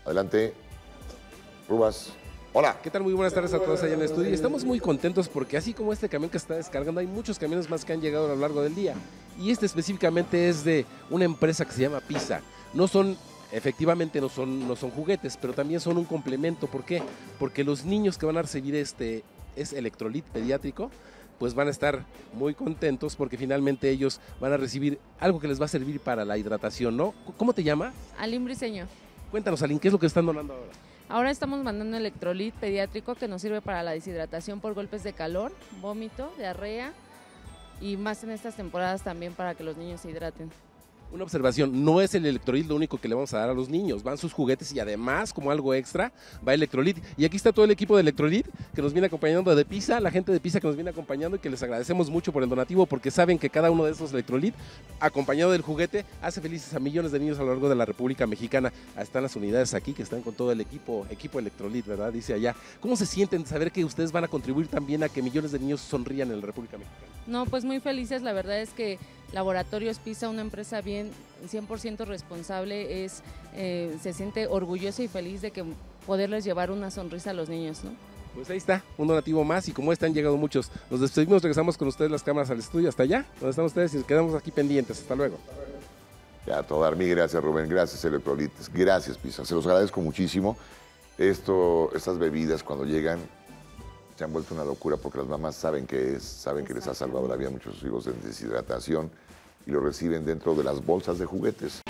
Adelante, Rubas. Hola. ¿Qué tal? Muy buenas tardes a todos allá en el estudio. Estamos muy contentos porque así como este camión que está descargando, hay muchos camiones más que han llegado a lo largo del día. Y este específicamente es de una empresa que se llama Pisa. Efectivamente no son juguetes, pero también son un complemento. ¿Por qué? Porque los niños que van a recibir es electrolit pediátrico, pues van a estar muy contentos porque finalmente ellos van a recibir algo que les va a servir para la hidratación, ¿no? ¿Cómo te llamas? Aline Briceño. Cuéntanos, Aline, ¿qué es lo que están donando ahora? Ahora estamos mandando electrolit pediátrico que nos sirve para la deshidratación por golpes de calor, vómito, diarrea y más en estas temporadas también para que los niños se hidraten. Una observación, no es el electrolit lo único que le vamos a dar a los niños, van sus juguetes y además, como algo extra, va electrolit. Y aquí está todo el equipo de electrolit que nos viene acompañando de Pisa, la gente de Pisa que nos viene acompañando y que les agradecemos mucho por el donativo porque saben que cada uno de esos electrolit, acompañado del juguete, hace felices a millones de niños a lo largo de la República Mexicana. Están las unidades aquí que están con todo el equipo electrolit, ¿verdad? Dice allá. ¿Cómo se sienten saber que ustedes van a contribuir también a que millones de niños sonrían en la República Mexicana? No, pues muy felices, la verdad es que Laboratorios Pisa, una empresa bien 100% responsable, se siente orgullosa y feliz de que poderles llevar una sonrisa a los niños, ¿no? Pues ahí está, un donativo más y como han llegado muchos. Nos despedimos, regresamos con ustedes las cámaras al estudio hasta allá, donde están ustedes y quedamos aquí pendientes. Hasta luego. Ya, todo dar mil gracias, Rubén. Gracias, Electrolites. Gracias, Pisa. Se los agradezco muchísimo. Estas bebidas cuando llegan se han vuelto una locura porque las mamás saben que les ha salvado la vida a muchos hijos de deshidratación y lo reciben dentro de las bolsas de juguetes.